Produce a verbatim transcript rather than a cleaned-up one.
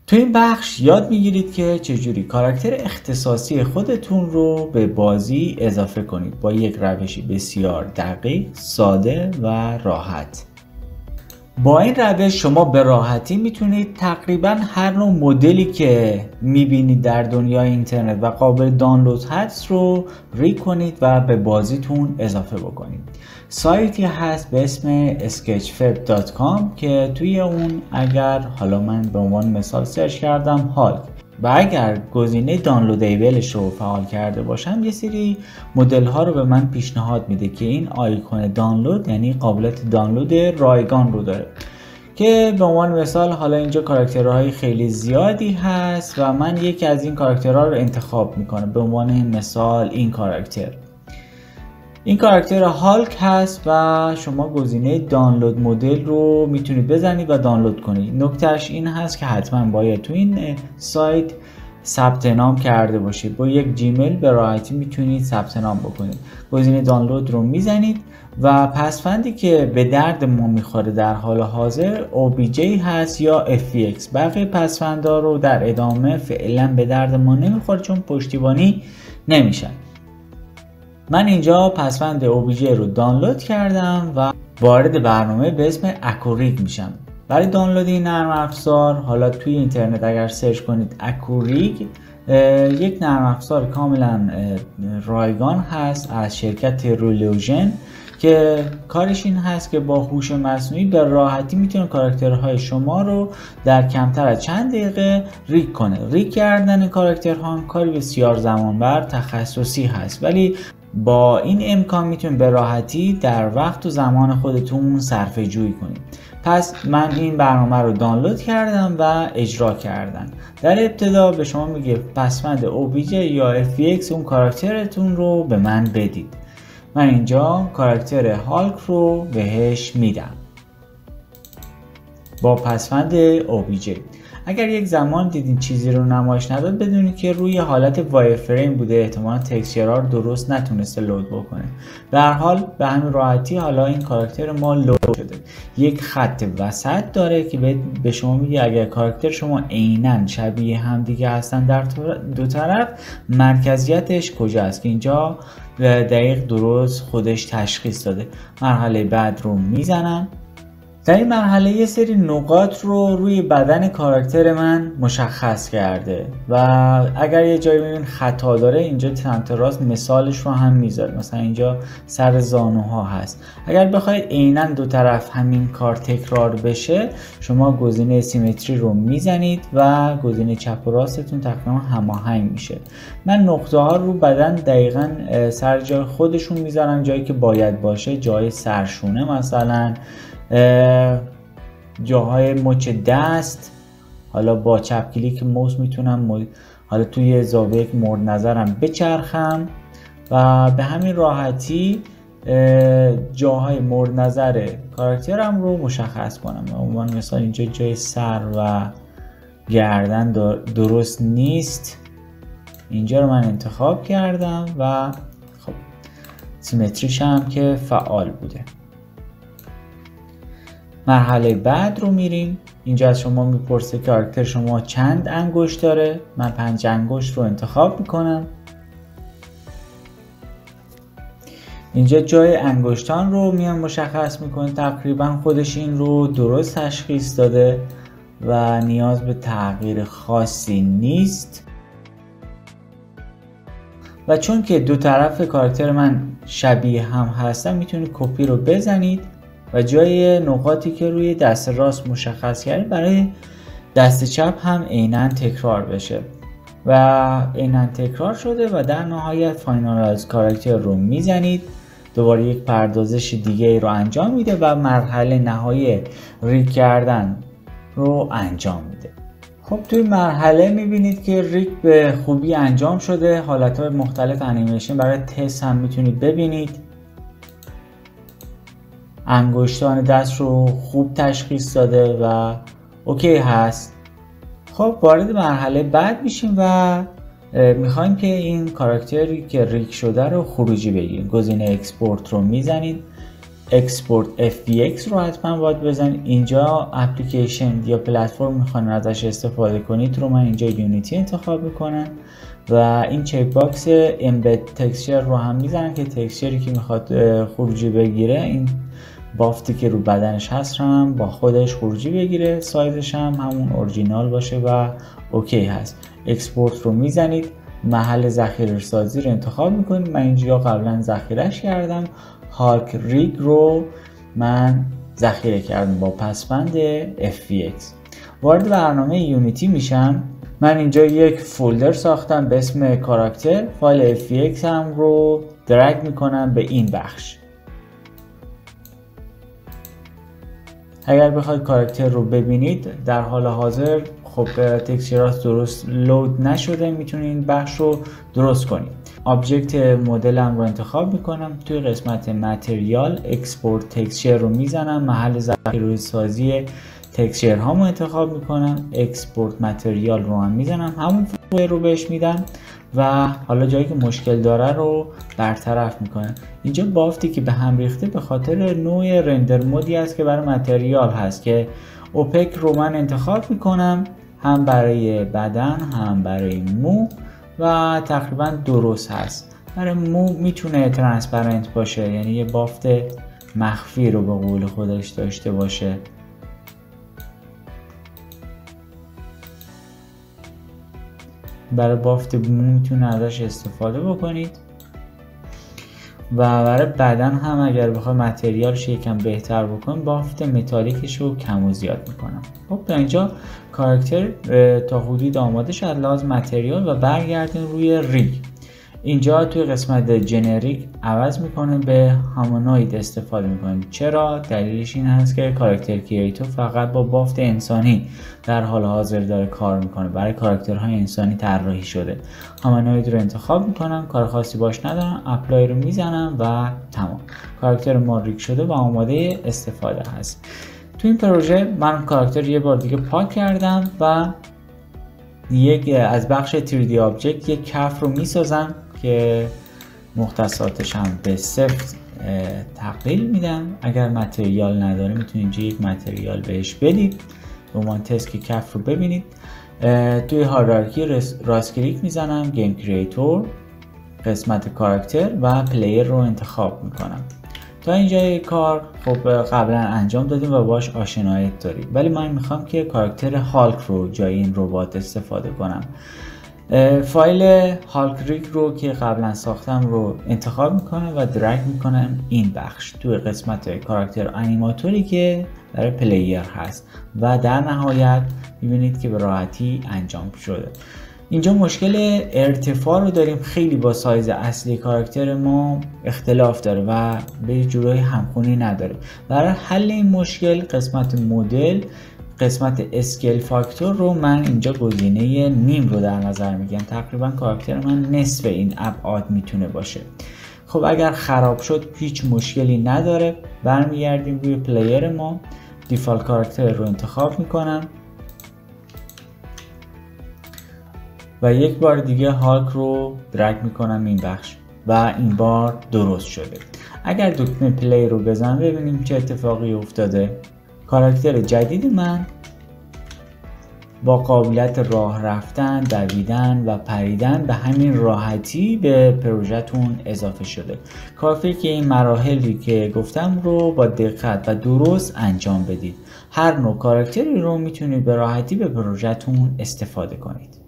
تو این بخش یاد میگیرید که چجوری کاراکتر اختصاصی خودتون رو به بازی اضافه کنید با یک روشی بسیار دقیق، ساده و راحت. با این روش شما به راحتی میتونید تقریبا هر نوع مدلی که میبینید در دنیای اینترنت و قابل دانلود هست رو ریگ کنید و به بازیتون اضافه بکنید. سایتی هست به اسم اسکچفب دات کام که توی اون اگر حالا من به عنوان مثال سرچ کردم هالک و اگر گزینه دانلودیبلش رو فعال کرده باشم یه سری مدل ها رو به من پیشنهاد میده که این آیکون دانلود یعنی قابلیت دانلود رایگان رو داره که به عنوان مثال حالا اینجا کاراکترهای خیلی زیادی هست و من یکی از این کاراکترها رو انتخاب میکنم. به عنوان مثال این کاراکتر این کاراکتر هالک هست و شما گزینه دانلود مدل رو میتونید بزنید و دانلود کنید. نکتهش این هست که حتما باید تو این سایت ثبت نام کرده باشید. با یک جیمیل به راحتی میتونید ثبت نام بکنید. گزینه دانلود رو میزنید و پسفندی که به درد ما میخوره در حال حاضر او بی جی هست یا اف وی اکس. بقیه پسفندا رو در ادامه فعلا به درد ما نمیخوره چون پشتیبانی نمیشن. من اینجا پسفند او بی جی رو دانلود کردم و وارد برنامه به اسم اکوریگ میشم. برای دانلود این نرم افزار حالا توی اینترنت اگر سرچ کنید اکوریگ یک نرم افزار کاملا رایگان هست از شرکت رولوژن که کارش این هست که با هوش مصنوعی به راحتی میتونه کاراکترهای شما رو در کمتر از چند دقیقه ریگ کنه. ریگ کردن کاراکترها کاری بسیار زمانبر تخصصی هست ولی با این امکان میتونید به راحتی در وقت و زمان خودتون صرفه جویی کنید. پس من این برنامه رو دانلود کردم و اجرا کردم. در ابتدا به شما میگه پسفند او بی جی یا اف وی اکس اون کاراکترتون رو به من بدید. من اینجا کاراکتر هالک رو بهش میدم با پسفند او بی جی. اگر یک زمان دیدین چیزی رو نمایش نداد بدونید که روی حالت وایر فریم بوده، احتمالاً تکسچرها رو درست نتونسته لود بکنه. به هر حال به همین راحتی حالا این کاراکتر ما لود شده. یک خط وسط داره که به شما میگه اگر کاراکتر شما عیناً شبیه هم دیگه هستن در دو طرف مرکزیتش کجاست که اینجا دقیق درست خودش تشخیص داده. مرحله بعد رو میزنم. در این مرحله یه سری نقاط رو روی بدن کاراکتر من مشخص کرده و اگر یه جایی میبینید خطا داره اینجا سمت راست مثالش رو هم میذاره. مثلا اینجا سر زانوها هست. اگر بخواید عیناً دو طرف همین کار تکرار بشه شما گزینه سیمتری رو میزنید و گزینه چپ و راستتون تقریبا هماهنگ میشه. من نقطه ها رو بدن دقیقاً سر جای خودشون میذارم، جایی که باید باشه، جای سرشونه مثلا، جاهای مچ دست. حالا با چپ کلیک موس میتونم حالا توی زاویه مورد نظرم بچرخم و به همین راحتی جاهای مورد نظر کاراکترم رو مشخص کنم. عموما مثلا اینجا جای سر و گردن درست نیست، اینجا رو من انتخاب کردم و خب سیمتریش هم که فعال بوده. مرحله بعد رو میریم. اینجا از شما میپرسه کاراکتر شما چند انگشت داره. من پنج انگشت رو انتخاب میکنم. اینجا جای انگشتان رو میان مشخص میکنه. تقریبا خودش این رو درست تشخیص داده و نیاز به تغییر خاصی نیست. و چون که دو طرف کاراکتر من شبیه هم هستن میتونید کپی رو بزنید و جای نقاطی که روی دست راست مشخص کردید برای دست چپ هم عیناً تکرار بشه و عیناً تکرار شده و در نهایت فاینالایز کاراکتر رو میزنید. دوباره یک پردازش دیگه رو انجام میده و مرحله نهایی ریگ کردن رو انجام میده. خب توی مرحله میبینید که ریگ به خوبی انجام شده. حالتهای مختلف انیمیشن برای تست هم میتونید ببینید. انگشتان دست رو خوب تشخیص داده و اوکی هست. خب وارد مرحله بعد میشیم و میخوایم که این کاراکتری که ریگ شده رو خروجی بگیریم. گزینه اکسپورت رو میزنید. اکسپورت اف وی اکس رو حتما باید بزنید. اینجا اپلیکیشن یا پلتفرم میخواین ازش استفاده کنید رو من اینجا یونیتی انتخاب میکنم و این چک باکس امبد تکسچر رو هم میزنم که تکسچری که میخواد خروجی بگیره، این بافتی که رو بدنش هست هم با خودش خروجی بگیره، سایزش هم همون اورجینال باشه و اوکی هست. اکسپورت رو میزنید، محل ذخیره سازی رو انتخاب میکنید. من اینجا قبلا ذخیرهش کردم. هالک ریگ رو من ذخیره کردم با پسوند اف وی اکس. وارد برنامه یونیتی میشم. من اینجا یک فولدر ساختم به اسم کاراکتر. فایل اف وی اکس هم رو درگ میکنم به این بخش. اگر بخواید کاراکتر رو ببینید در حال حاضر خب تکسچرات درست لود نشده، میتونید این بخش رو درست کنید. آبجکت مدلم رو انتخاب میکنم. توی قسمت متریال اکسپورت تکسچر رو میزنم، محل ذخیره سازی تکسچر هامو انتخاب میکنم، اکسپورت متریال رو هم میزنم، همون فایل رو بهش میدم و حالا جایی که مشکل داره رو برطرف میکنم. اینجا بافتی که به هم ریخته به خاطر نوع رندر مودی است که برای متریال هست که اوپک رو من انتخاب میکنم، هم برای بدن هم برای مو و تقریبا درست هست. برای مو میتونه ترانسپرنت باشه، یعنی یه بافت مخفی رو به قول خودش داشته باشه. برای بافت مو میتونه ازش استفاده بکنید و برای بدن هم اگر بخوای متریالش یکم بهتر بکنم بافت متالیکش رو کم و زیاد میکنم. خب تا اینجا کاراکتر تا حدود آماده شد لازم متریال و برگردیم روی ریگ. اینجا توی قسمت جنریک عوض میکنه به هامونوید استفاده میکنیم. چرا؟ دلیلش این هست که کاراکتر کریتور فقط با بافت انسانی در حال حاضر داره کار میکنه، برای کاراکترهای انسانی طراحی شده. هامونوید رو انتخاب میکنم، کار خاصی باش ندارم، اپلای رو میزنم و تمام. کاراکتر ما ریگ شده و آماده استفاده هست. تو این پروژه من کاراکتر یه بار دیگه پاک کردم و یک از بخش تری دی آبجکت یک کف رو میسازم که مختصاتش هم به صفر تقلیل میدم. اگر متریال نداره میتونید اینجا یک متریال بهش بدید به عنوان تست که کف رو ببینید. توی هایرارکی راست کلیک میزنم، گیم کریتور، قسمت کاراکتر و پلیر رو انتخاب میکنم. تا اینجای کار خب قبلا انجام دادیم و باش آشنایت داریم، ولی من میخوام که کاراکتر هالک رو جای این ربات استفاده کنم. فایل هالک ریگ رو که قبلا ساختم رو انتخاب میکنم و درگ میکنم این بخش توی قسمت کاراکتر انیماتوری که برای پلیر هست و در نهایت میبینید که به راحتی انجام شده. اینجا مشکل ارتفاع رو داریم، خیلی با سایز اصلی کاراکتر ما اختلاف داره و به جورای همخونی نداره. برای حل این مشکل قسمت مدل قسمت اسکیل فاکتور رو من اینجا گزینه نیم رو در نظر میگیرم. تقریبا کاراکتر من نصف این ابعاد میتونه باشه. خب اگر خراب شد هیچ مشکلی نداره، برمیگردیم روی پلیر ما، دیفالت کاراکتر رو انتخاب میکنم و یک بار دیگه هالک رو درگ میکنم این بخش و این بار درست شده. اگر دکمه پلی رو بزنم ببینیم چه اتفاقی افتاده. کاراکتر جدید من با قابلیت راه رفتن، دویدن و پریدن به همین راحتی به پروژهتون اضافه شده. کافیه که این مراحلی که گفتم رو با دقت و درست انجام بدید. هر نوع کاراکتری رو میتونید به راحتی به پروژهتون استفاده کنید.